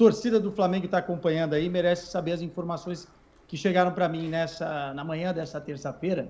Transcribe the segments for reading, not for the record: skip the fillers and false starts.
torcida do Flamengo está acompanhando aí merece saber as informações que chegaram para mim na manhã dessa terça-feira.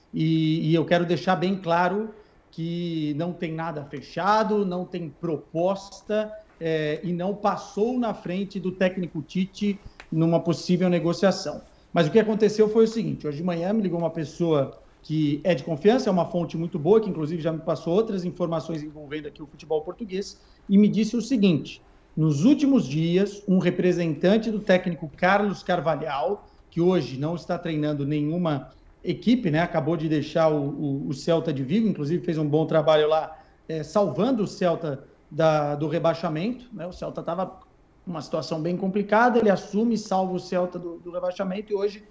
E eu quero deixar bem claro que não tem nada fechado, não tem proposta e não passou na frente do técnico Tite numa possível negociação. Mas o que aconteceu foi o seguinte: hoje de manhã me ligou uma pessoa que é de confiança, é uma fonte muito boa, que inclusive já me passou outras informações envolvendo aqui o futebol português, e me disse o seguinte: nos últimos dias, um representante do técnico Carlos Carvalhal, que hoje não está treinando nenhuma equipe, né? Acabou de deixar o Celta de Vigo, inclusive fez um bom trabalho lá, salvando o Celta do rebaixamento, né? O Celta estava numa situação bem complicada, ele assume e salva o Celta do rebaixamento e hoje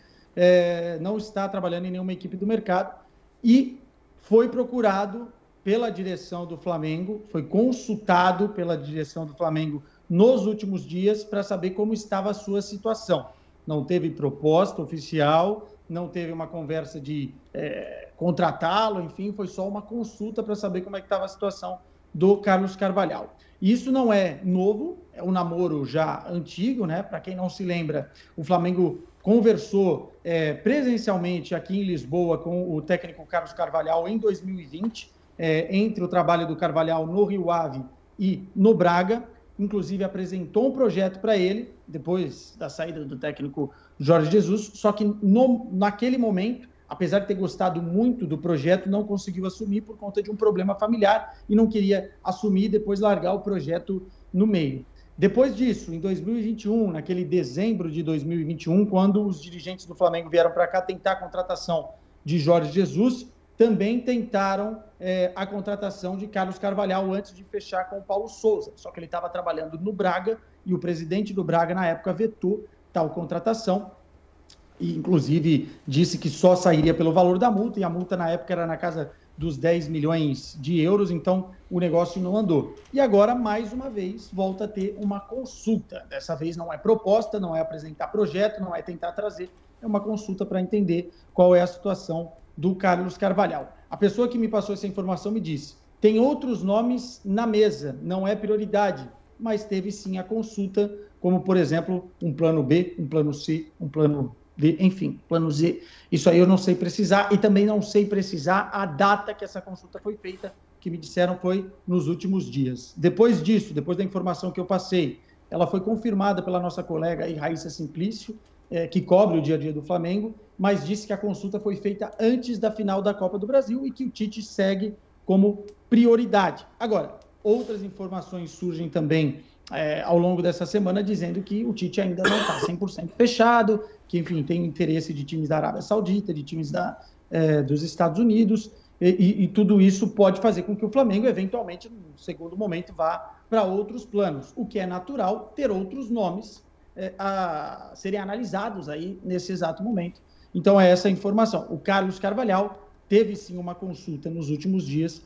não está trabalhando em nenhuma equipe do mercado e foi procurado pela direção do Flamengo, foi consultado pela direção do Flamengo nos últimos dias para saber como estava a sua situação. Não teve proposta oficial, não teve uma conversa de contratá-lo, enfim, foi só uma consulta para saber como é que estava a situação do Carlos Carvalhal. Isso não é novo, é um namoro já antigo, né? Para quem não se lembra, o Flamengo conversou presencialmente aqui em Lisboa com o técnico Carlos Carvalhal em 2020, entre o trabalho do Carvalhal no Rio Ave e no Braga, inclusive apresentou um projeto para ele, depois da saída do técnico Jorge Jesus, só que naquele momento, apesar de ter gostado muito do projeto, não conseguiu assumir por conta de um problema familiar e não queria assumir e depois largar o projeto no meio. Depois disso, em 2021, naquele dezembro de 2021, quando os dirigentes do Flamengo vieram para cá tentar a contratação de Jorge Jesus, também tentaram a contratação de Carlos Carvalhal antes de fechar com o Paulo Sousa. Só que ele estava trabalhando no Braga e o presidente do Braga, na época, vetou tal contratação e, inclusive, disse que só sairia pelo valor da multa, e a multa, na época, era na casa dos 10 milhões de euros, então o negócio não andou. E agora, mais uma vez, volta a ter uma consulta. Dessa vez não é proposta, não é apresentar projeto, não é tentar trazer, é uma consulta para entender qual é a situação do Carlos Carvalhal. A pessoa que me passou essa informação me disse: tem outros nomes na mesa, não é prioridade, mas teve sim a consulta, como, por exemplo, um plano B, um plano C, um plano D, enfim, plano Z. Isso aí eu não sei precisar e também não sei precisar a data que essa consulta foi feita, que me disseram foi nos últimos dias. Depois disso, depois da informação que eu passei, ela foi confirmada pela nossa colega aí, Raíssa Simplício, que cobre o dia a dia do Flamengo, mas disse que a consulta foi feita antes da final da Copa do Brasil e que o Tite segue como prioridade. Agora, outras informações surgem também ao longo dessa semana, dizendo que o Tite ainda não está 100% fechado, que, enfim, tem interesse de times da Arábia Saudita, de times dos Estados Unidos, e tudo isso pode fazer com que o Flamengo, eventualmente, no segundo momento, vá para outros planos, o que é natural ter outros nomes a serem analisados aí nesse exato momento. Então, é essa a informação. O Carlos Carvalhal teve, sim, uma consulta nos últimos dias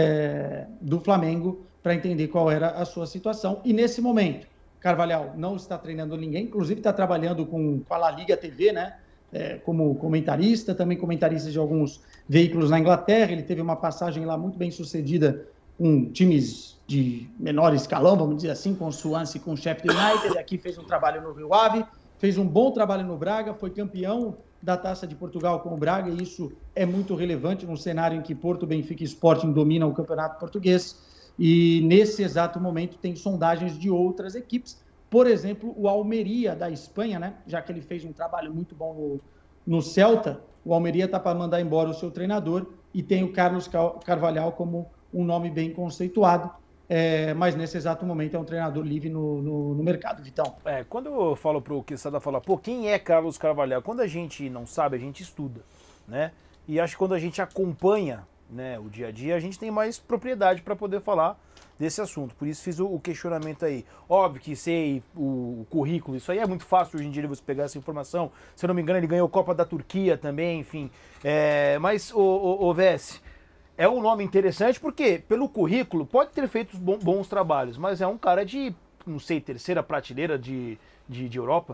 do Flamengo para entender qual era a sua situação. E, nesse momento, Carvalhal não está treinando ninguém, inclusive está trabalhando com a La Liga TV, né? Como comentarista, também comentarista de alguns veículos na Inglaterra. Ele teve uma passagem lá muito bem sucedida com times de menor escalão, vamos dizer assim, com o Swansea e com o Sheffield United. Aqui fez um trabalho no Rio Ave, fez um bom trabalho no Braga, foi campeão da Taça de Portugal com o Braga, e isso é muito relevante num cenário em que Porto, Benfica e Sporting dominam o campeonato português. E nesse exato momento tem sondagens de outras equipes, por exemplo, o Almeria da Espanha, né? Já que ele fez um trabalho muito bom no Celta, o Almeria está para mandar embora o seu treinador e tem o Carlos Carvalhal como um nome bem conceituado, mas nesse exato momento é um treinador livre no mercado, Vitão. Quando eu falo para o Quesada falar, quem é Carlos Carvalhal? Quando a gente não sabe, a gente estuda, né? E acho que quando a gente acompanha, né, o dia a dia, a gente tem mais propriedade para poder falar desse assunto. Por isso fiz o questionamento aí. Óbvio que sei o currículo, isso aí é muito fácil hoje em dia você pegar essa informação. Se eu não me engano, ele ganhou a Copa da Turquia também, enfim. Mas o Vess, é um nome interessante porque, pelo currículo, pode ter feito bons trabalhos, mas é um cara de, não sei, terceira prateleira de Europa.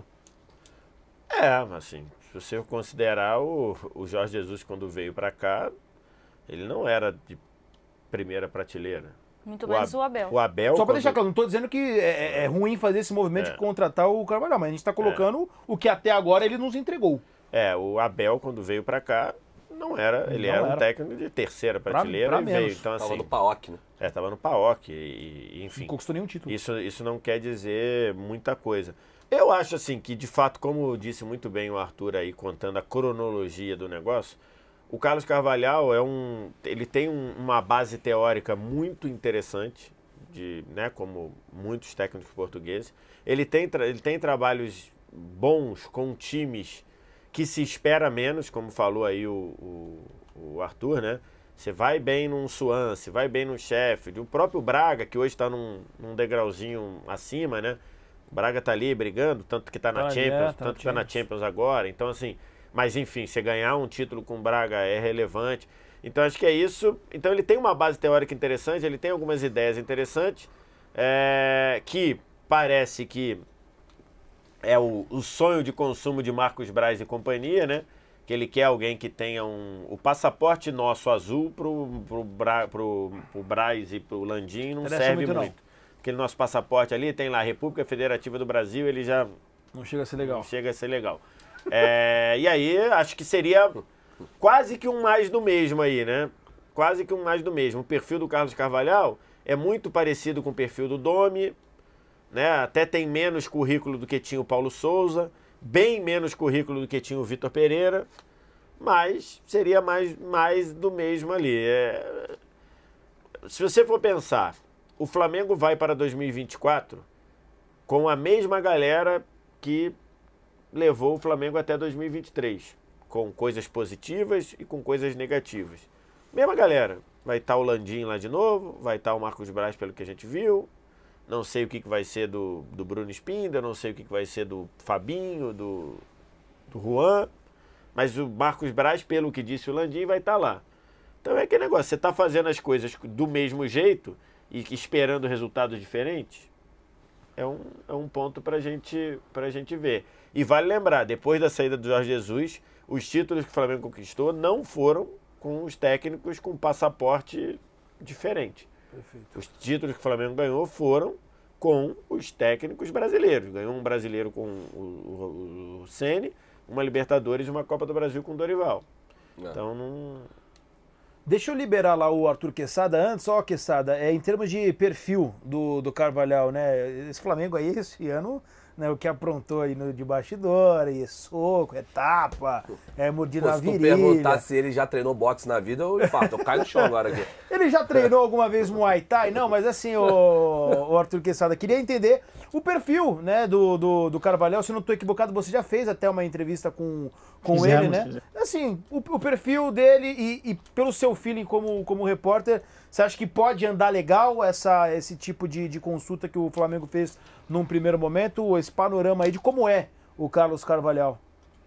Assim, se você considerar o Jorge Jesus quando veio para cá, ele não era de primeira prateleira. Muito menos o Abel. O Abel... Só para deixar claro, não estou dizendo que é ruim fazer esse movimento de contratar o Carvalhal, mas a gente está colocando o que até agora ele nos entregou. O Abel, quando veio para cá, ele era um técnico de terceira prateleira e veio. Então, assim, tava no PAOK, né? Tava no PAOK, enfim. Não conquistou nenhum título. Isso não quer dizer muita coisa. Eu acho, assim, que de fato, como disse muito bem o Arthur aí, contando a cronologia do negócio, o Carlos Carvalhal ele tem uma base teórica muito interessante, né, como muitos técnicos portugueses. Ele tem trabalhos bons com times que se espera menos, como falou aí o Arthur, né? Você vai bem num Swansea, vai bem no Sheffield, o próprio Braga, que hoje está num degrauzinho acima, né? O Braga tá ali brigando, tanto que tá na Champions, tanto que tá na Champions agora. Então, assim, mas enfim, você ganhar um título com o Braga é relevante. Então, acho que é isso. Então, ele tem uma base teórica interessante, ele tem algumas ideias interessantes, que parece que é o sonho de consumo de Marcos Braz e companhia, né? Que ele quer alguém que tenha o passaporte nosso azul pro Braz e pro Landim não serve muito. Aquele nosso passaporte ali tem lá República Federativa do Brasil, ele já não chega a ser legal. Não chega a ser legal. E aí, acho que seria quase que um mais do mesmo aí, né? Quase que um mais do mesmo. O perfil do Carlos Carvalhal é muito parecido com o perfil do Domi, né? Até tem menos currículo do que tinha o Paulo Souza, bem menos currículo do que tinha o Vitor Pereira, mas seria mais do mesmo ali. Se você for pensar, o Flamengo vai para 2024 com a mesma galera que levou o Flamengo até 2023, com coisas positivas e com coisas negativas. Mesma galera. Vai estar o Landim lá de novo, vai estar o Marcos Braz, pelo que a gente viu. Não sei o que vai ser do Bruno Spinda, não sei o que vai ser do Fabinho, do Juan, mas o Marcos Braz, pelo que disse o Landim, vai estar lá. Então é aquele negócio, você está fazendo as coisas do mesmo jeito e esperando resultados diferentes, é um ponto para a gente ver. E vale lembrar, depois da saída do Jorge Jesus, os títulos que o Flamengo conquistou não foram com os técnicos com passaporte diferente. Perfeito. Os títulos que o Flamengo ganhou foram com os técnicos brasileiros. Ganhou um brasileiro com o Ceni, uma Libertadores e uma Copa do Brasil com o Dorival. Então não... Deixa eu liberar lá o Arthur Quesada antes. Ó, Quesada, em termos de perfil do Carvalhal, né? Esse Flamengo aí, esse ano, né, o que aprontou aí de bastidor, soco, tapa, mordida na virilha. Se tu perguntar se ele já treinou boxe na vida, eu infarto, eu caio no chão agora aqui. Ele já treinou alguma vez Muay Thai? Não, mas assim, o Arthur Quesada, queria entender o perfil, né, do Carvalhal. Se não estou equivocado, você já fez até uma entrevista com ele, né? Assim, o perfil dele e pelo seu feeling como repórter, você acha que pode andar legal esse tipo de consulta que o Flamengo fez num primeiro momento, esse panorama aí de como é o Carlos Carvalhal?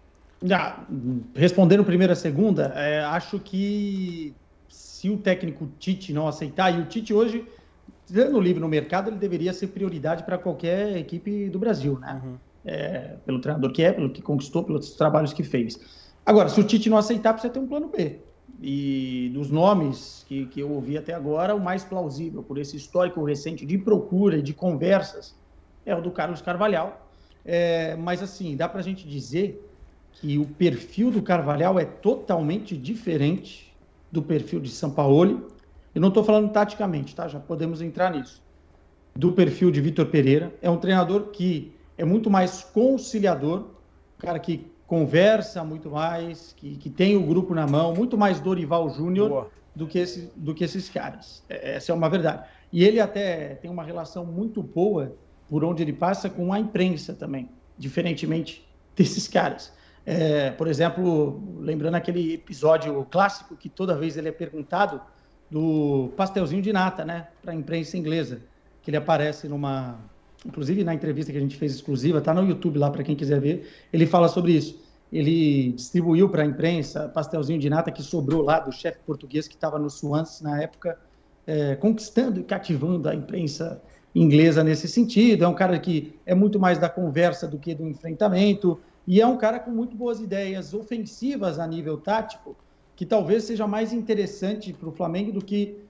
Respondendo primeiro a segunda, acho que se o técnico Tite não aceitar, e o Tite hoje, dando livre no mercado, ele deveria ser prioridade para qualquer equipe do Brasil, né? Uhum. Pelo treinador que pelo que conquistou, pelos trabalhos que fez. Agora, se o Tite não aceitar, precisa ter um plano B. E dos nomes que eu ouvi até agora, o mais plausível, por esse histórico recente de procura e de conversas, é o do Carlos Carvalhal. Mas, assim, dá para a gente dizer que o perfil do Carvalhal é totalmente diferente do perfil de Sampaoli. Eu não estou falando taticamente, tá? Já podemos entrar nisso. Do perfil de Vitor Pereira. É um treinador que é muito mais conciliador, um cara que conversa muito mais, que tem o grupo na mão, muito mais Dorival Júnior do que esses caras. Essa é uma verdade. E ele até tem uma relação muito boa por onde ele passa com a imprensa também, diferentemente desses caras. Por exemplo, lembrando aquele episódio clássico que toda vez ele é perguntado do pastelzinho de nata, né, para a imprensa inglesa, que ele aparece inclusive na entrevista que a gente fez exclusiva, tá no YouTube lá para quem quiser ver, ele fala sobre isso. Ele distribuiu para a imprensa pastelzinho de nata que sobrou lá do chefe português que estava no Swansea na época, conquistando e cativando a imprensa inglesa nesse sentido. É um cara que é muito mais da conversa do que do enfrentamento, e é um cara com muito boas ideias ofensivas a nível tático, que talvez seja mais interessante para o Flamengo do que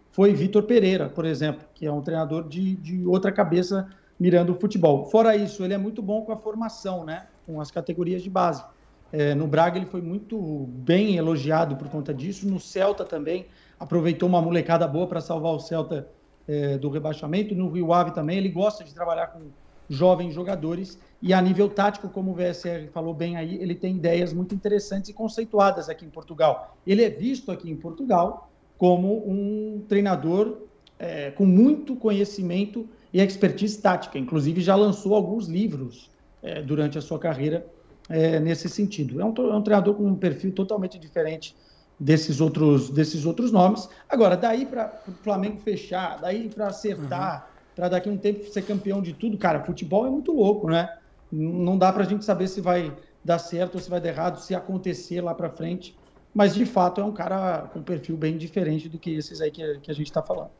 foi Vitor Pereira, por exemplo, que é um treinador de outra cabeça mirando o futebol. Fora isso, ele é muito bom com a formação, né? Com as categorias de base. No Braga ele foi muito bem elogiado por conta disso, no Celta também, aproveitou uma molecada boa para salvar o Celta do rebaixamento, no Rio Ave também, ele gosta de trabalhar com jovens jogadores, e a nível tático, como o VSR falou bem aí, ele tem ideias muito interessantes e conceituadas aqui em Portugal. Ele é visto aqui em Portugal como um treinador com muito conhecimento e expertise tática, inclusive já lançou alguns livros durante a sua carreira nesse sentido. É um treinador com um perfil totalmente diferente desses outros nomes. Agora, daí para o Flamengo fechar, daí para acertar, para daqui a um tempo ser campeão de tudo, cara, futebol é muito louco, né? Não dá para a gente saber se vai dar certo ou se vai dar errado, se acontecer lá para frente, mas de fato é um cara com um perfil bem diferente do que esses aí que a gente está falando.